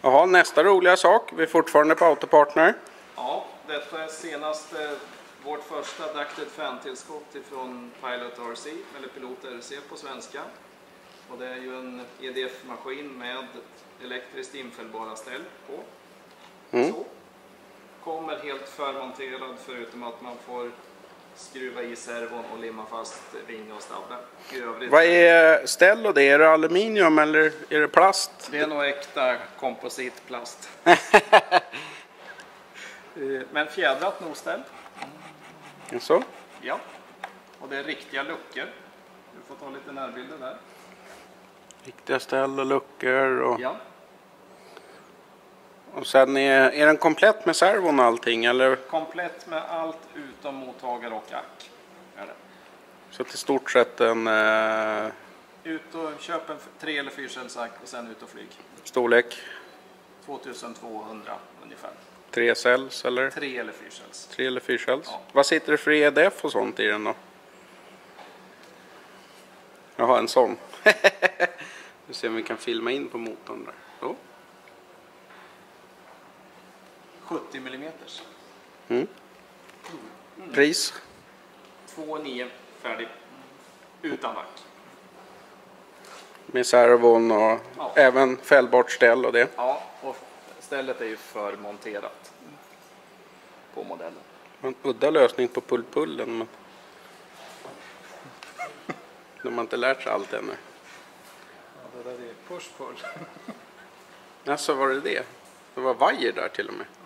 Jaha, nästa roliga sak. Vi är fortfarande på Autopartner. Ja, detta är senaste vårt första ducted fan-tillskott ifrån Pilot RC, eller Pilot RC på svenska. Och det är ju en EDF-maskin med elektriskt infällbara ställ på. Så. Kommer helt förmonterad förutom att man får skruva i servon och limma fast vinge och stabbe. Vad är ställ och det? Är det aluminium eller är det plast? Det är nog äkta kompositplast. Men fjädrat nogställ. Så? Ja. Och det är riktiga luckor. Du får ta lite närbilder där. Riktiga ställ och luckor. Och, ja. Och sen är den komplett med servon och allting? Eller? Komplett med allt utom mottagare och ack. Är det. Så till stort sett en... Ut och köp en 3 eller 4 cellsack och sen ut och flyg. Storlek? 2200 ungefär. 3 cells eller? 3 eller 4 cells. 3 eller 4 cells. Ja. Vad sitter det för EDF och sånt i den då? Jaha, en sån. Vi ser om vi kan filma in på motorn där. Så. 70 mm. Pris? 2,9 färdig. Utan vack. Med servon och även fällbart ställ och det. Ja, och stället är ju förmonterat på modellen. En udda lösning på pull-pullen, men de har inte lärt sig allt ännu. Ja, det där är push-pull. Alltså var det det? Det var vajer där till och med.